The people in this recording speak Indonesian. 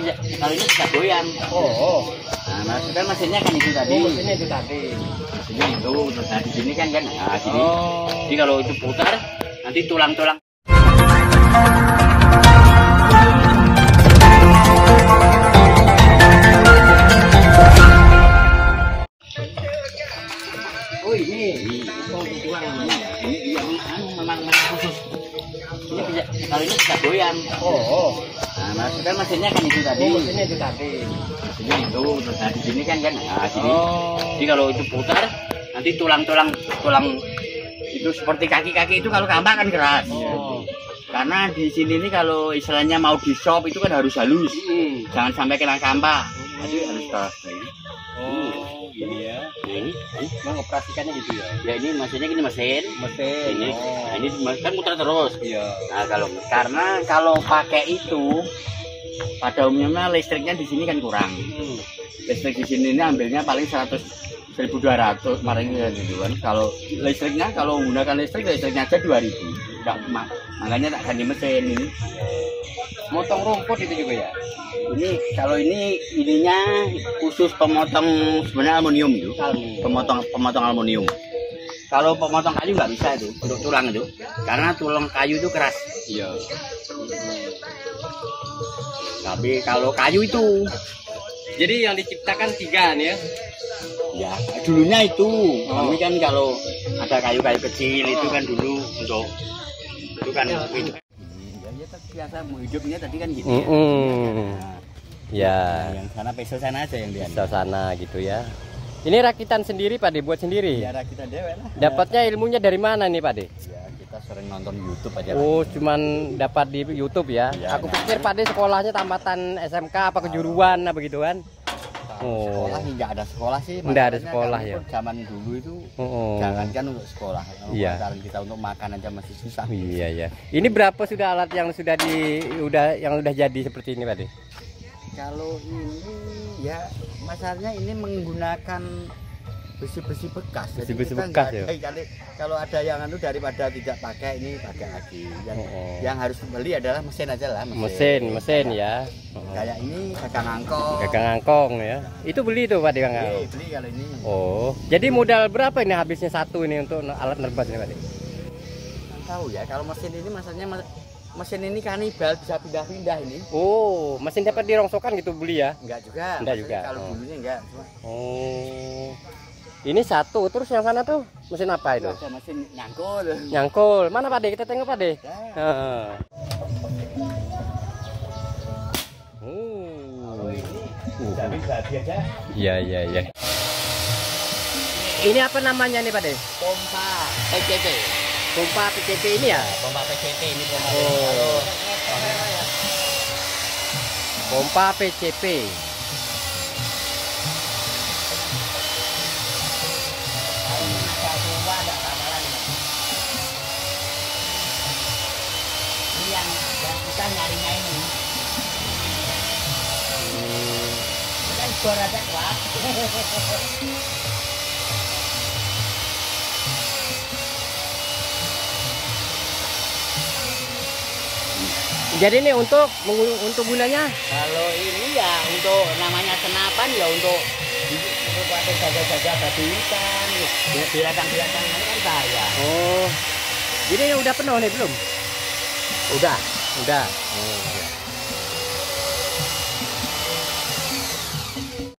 kalau ini bisa goyang. Oh. Nah, maksudnya mesinnya kan itu tadi. Mesinnya itu tadi. Mesinnya itu terus nah, di sini kan nah sini. Oh. Jadi kalau itu putar nanti tulang-tulang. Oh ini tulang namanya. Ini yang memang khusus. Ini bisa kalau ini bisa goyang. Oh. Nah, maksudnya mesinnya kan itu tadi. Mesinnya itu tadi. Mesinnya itu terus nah, di sini kan nah sini. Oh. Jadi kalau itu putar nanti tulang itu seperti kaki-kaki itu kalau kampak kan keras. Oh. Karena di sini nih kalau istilahnya mau di shop itu kan harus halus. Jangan sampai kena kampak. Jadi harus keras. Oh, iya. Ini Mengoperasikannya gitu ya. ya ini mesinnya gini mesin. Ini, Oh. nah, ini kan muter terus. Iya. Nah karena kalau pakai itu pada umumnya listriknya di sini kan kurang. Listrik di sini ini ambilnya paling 1.200 kemarin gitu kan. Kalau listriknya kalau menggunakan listriknya aja 2.000. Enggak, makanya tak ganti mesin ini. Motong rumput itu juga ya. Ini kalau ininya khusus pemotong sebenarnya aluminium itu. Pemotong aluminium. Kalau pemotong kayu nggak bisa itu untuk tulang itu. Karena tulang kayu itu keras. Iya. Tapi kalau kayu itu Jadi yang diciptakan 3 nih ya. ya dulunya itu. Kami kan kalau ada kayu-kayu kecil itu kan dulu untuk itu kan hidup. Ya biasa mau hidupnya tadi kan gitu. Ya, Yang sana peso sana aja yang dia. bisa sana gitu ya. Ini rakitan sendiri Pak De, buat sendiri. Ya kita dewek lah. Dapatnya ilmunya dari mana nih Pak De? Ya kita sering nonton YouTube aja. Oh, cuman dapat di YouTube ya. Iya, Aku pikir Pak De sekolahnya tamatan SMK apa kejuruan apa begitu kan. Oh. Sekolah sih nggak ada sekolah sih. Nggak ada Masalahnya sekolah kami ya. pun zaman dulu itu Oh. jangankan untuk sekolah. Iya. Sekarang kita untuk makan aja masih susah. Iya ya. Ini berapa sudah alat yang sudah jadi seperti ini Pak De? Kalau ini ya masalahnya ini menggunakan besi-besi bekas. Jadi Besi-besi kita bekas nggak ada- kalau ada yang daripada tidak pakai ini pakai lagi. Yang harus beli adalah mesin aja lah. Mesin ya. Kayak ini gagang angkong. Gagang angkong ya. Itu beli tuh Pak De Kang? Beli kalau ini. Oh. Jadi modal berapa ini habisnya satu ini untuk alat nerbas ini Pak De? Nggak tahu ya kalau mesin ini masalahnya mesin ini kanibal bisa pindah-pindah ini. Oh, mesin dapat dirongsokan gitu beli ya? Enggak juga. Enggak Maksudnya juga. Kalau dulunya enggak. Cuma Oh. Ini satu, terus yang sana tuh mesin apa itu? ada mesin nyangkul. Nyangkul. Mana Pak De? Kita tengok Pak De. Heeh. Tapi babi aja. Iya, iya, iya. Ini apa namanya nih Pak De? Pompa PCP. Pompa PCP ini ya? Pompa PCP ini pompa. Oh. Pompa PCP. Ini yang kita nyarinya ini. Kan bor aja kuat. Jadi ini untuk gunanya? Kalau ini ya untuk namanya senapan ya untuk pakai jaga-jaga babi ikan, binatang-binatang ini kan bahaya. Oh. Ini udah penuh nih belum? Udah. Udah. Oh, iya.